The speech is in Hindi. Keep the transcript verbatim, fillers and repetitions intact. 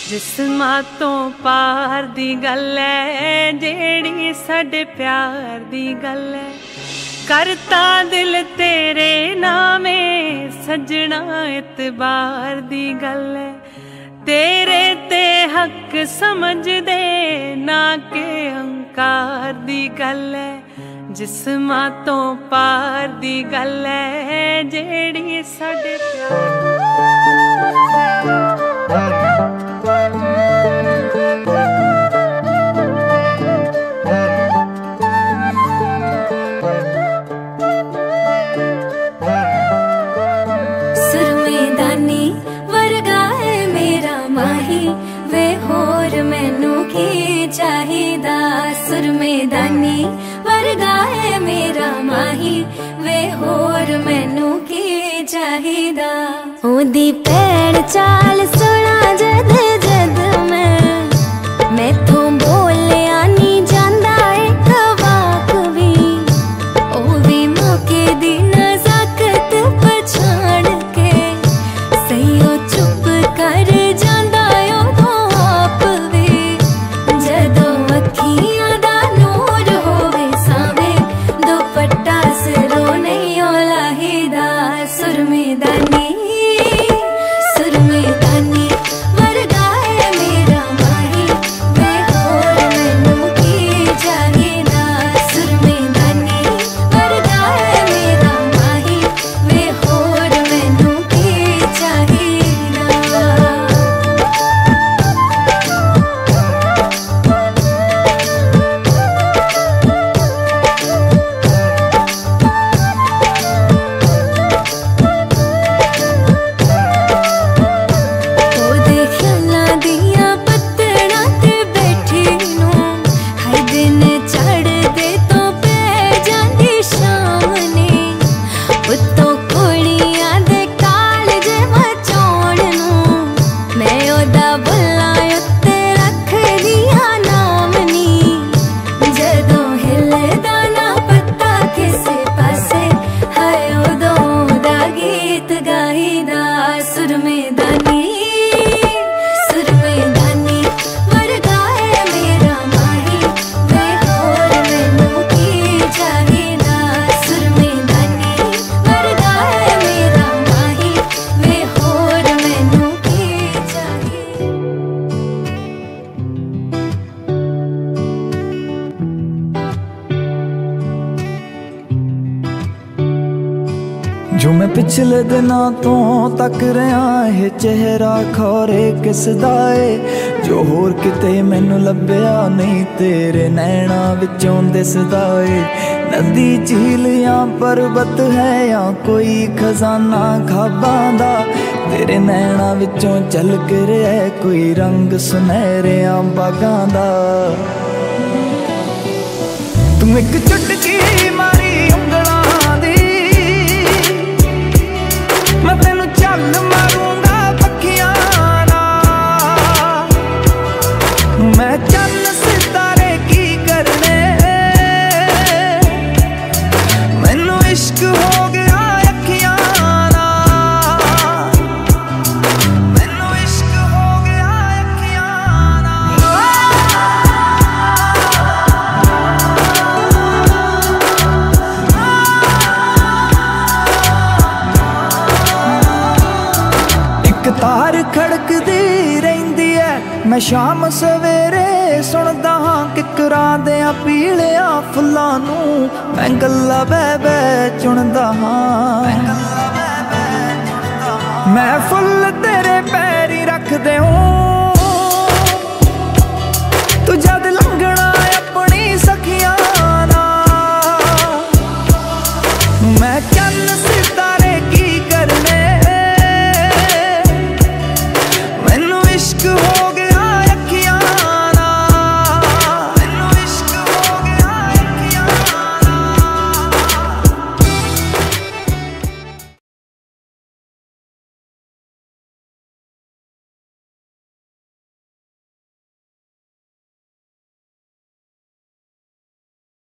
जिस्मां तो पार दी गल है जेड़ी साडे प्यार दी गल है। करता दिल तेरे नामे सजना इतबार दी गल है। तेरे ते हक समझ दे ना के अंकार दी गल है। जिस्मां तो पार दी गल है जेड़ी साडे प्यार चाहिदा। सुरमेदानी वर्गा है मेरा माही वे होर मैनू की चाहिदा। ओदी पैर चाल सुना जद जद मैं मैथों बोलिया नी जांदा एक वाक भी। ओ भी मौके दी नज़ाकत पछाण के सही चुप कर जांदा ओ आप वे। जदों अखियां दा नूर होवे सावे दुपट्टा सिरों नहीं लाहीदा। सुरमेदानी सुरमेदानी वर्गा है मेरा माही वे होर मैनू की चाहिदा। सुरमेदानी वर्गा है मेरा माही वे होर मैनू की चाहिदा। सुरमेदानी सुरमेदानी वर्गा है मेरा माही वे होर मैनू की चाहिदा। सुरमेदानी वर्गा है मेरा माही वे होर मैनू की चाहिदा। जो मैं पिछले दिनों तो तक रहा है चेहरा खौरे किसदा है। जो होर किते मैनू लभ्या नहीं तेरे नैना विचों दिसदा है। नदी झील या पर्वत है या कोई खजाना खाबां दा तेरे नैना विचों झलक रहा है कोई रंग सुनहरे बागां दा। तू एक चुटकी मारी उंगलां दी मैं तेनू चल मारूंगा पखियां नाल। मैं चल सितारे की करने मैनू इश्क हो गया अखियां नाल। मैनू इश्क हो गया अखियां तार खड़कदी रहिंदी है मैं शाम सवेरे सुनदा हां किकरां देयां पीलियां फुल्लां नूं। मैं गल्लां बह बह